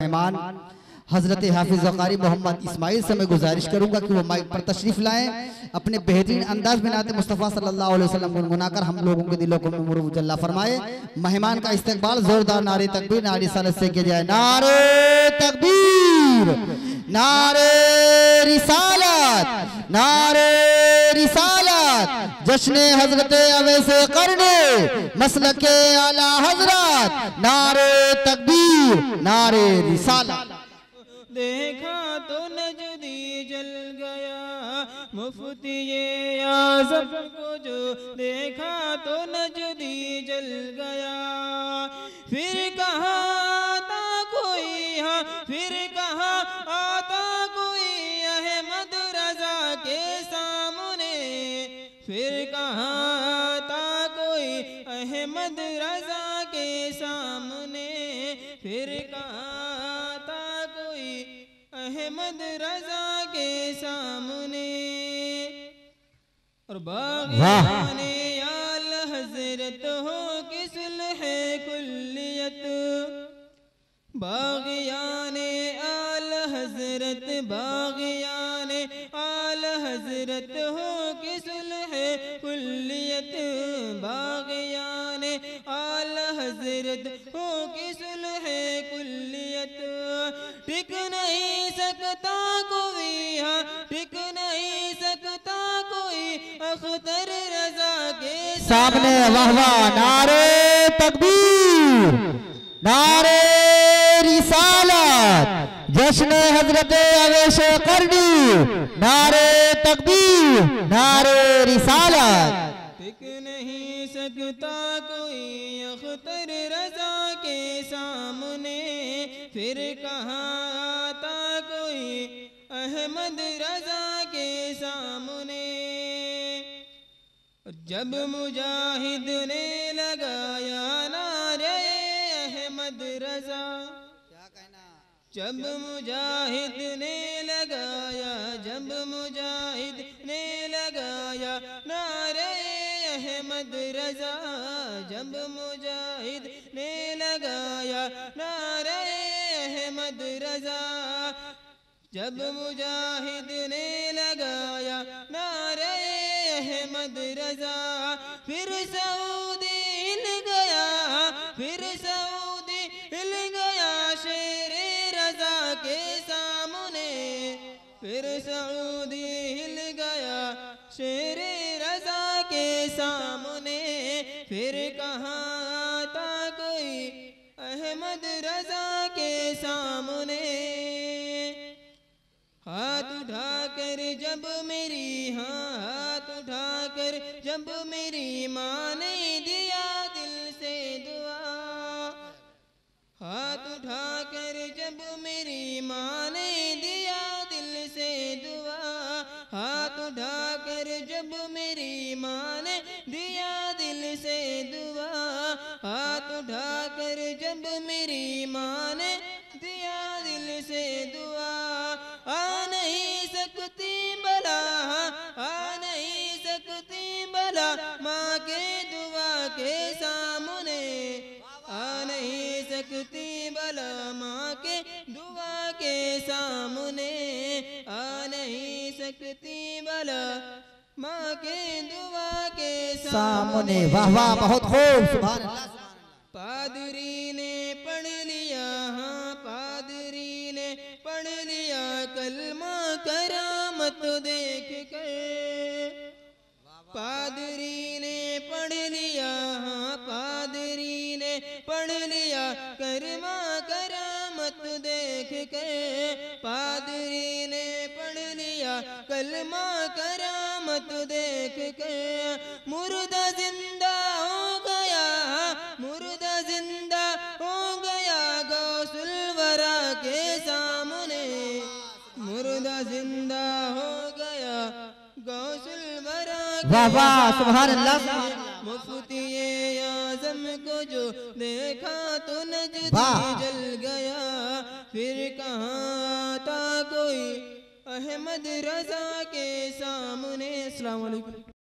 मेहमान हजरत हाफिज कारी मोहम्मद इस्माइल से मैं गुजारिश करूंगा कि वो माइक पर तशरीफ लाएं, अपने बेहतरीन अंदाज में नाते मुस्तफ़ा सल्लल्लाहु अलैहि वसल्लम गुनगुनाकर हम लोगों के दिलों को मुरवुजल्ला फरमाए। मेहमान का इस्तकबाल जोरदार नारे तकबीर नारे रिसालत से किया जाए। नारे तकबीर, नारे रिसालत, नारे रिसालत, जश्न हजरत अवैसे करने मसलके आला हजरत, नारे तकबीर, नारे रिसालत। देखा तो नजदी जल गया मुफ्ती ये आज़म को जो देखा तो नजदी जल गया। फिर कहा आता कोई, हाँ फिर कहा आता कोई अहमद रजा के सामने, फिर कहा आता कोई अहमद रजा के सामने, फिर कहा अहमद रजा के सामने। और बाग़ियाने आल हजरत हो कि सुलह कुल्लियत, बाग़ियाने आल हजरत, बाग़ियाने आल हजरत हो कि सुलह कुल्लियत, बाग़ियाने आल हजरत हो कि सुलह कुल्लियत। टिक नहीं सकता कोई, हाँ टिक नहीं सकता कोई अख्तर रजा के सामने। वाह वाह, नारे तकबीर, नारे रिसालत, जश्न हजरत अवैसे करनी, नारे तकबीर, नारे रिसालत। टिक नहीं सकता कोई अख्तर रजा के सामने, फिर कहाँ आता कोई अहमद रजा के सामने। जब मुजाहिद ने लगाया नारे अहमद रजा, क्या कहना, जब मुजाहिद ने लगाया, जब मुजाहिद ने लगाया नारे अहमद रजा, जब मुजाहिद ने लगाया नारे अहमद रजा, जब मुजाहिद ने लगाया नारे अहमद रजा। फिर सऊदी हिल गया, फिर सऊदी हिल गया शेरे रजा के सामने, फिर सऊदी हिल गया शेरे रजा के सामने। फिर कहाँ आता कोई अहमद रजा के सामने। हाथ उठाकर जब मेरी, हाँ हाथ उठाकर जब मेरी माँ ने दिया दिल से दुआ, हाथ उठाकर जब मेरी माँ ने दिया दिल से दुआ, हाथ उठाकर जब मेरी माँ ने दिया दिल से दुआ, हाथ उठाकर जब मेरी माँ ने दिया दिल से दुआ। आ नहीं सकती बला, आ नहीं सकती बला माँ के दुआ के सामने, आ नहीं सकती बला माँ के दुआ के सामने, आ नहीं सकती बला माँ के दुआ के सामने। वाह वाह, बहुत खूब, सुभान अल्लाह। पादरी ने पढ़ लिया, हाँ पादरी ने पढ़ लिया कलमा करामत देख कर, पादरी ने पढ़ लिया, हाँ पादरी ने पढ़ लिया कलमा करामत देख कर, पादरी ने पढ़ लिया कलमा करामत देख कर। मुर्दा जिंदा हो गया, मुर्दा जिंदा हो गया गौसुल वरा के सामने, मुर्दा जिंदा हो गया गौसुल वरा के। वाह वाह, सुभान अल्लाह। मुफ्ती ये आज़म को जो देखा तो नजदी जल गया, फिर कहाँ था कोई अहमद रजा के सामने। अस्सलाम वालेकुम।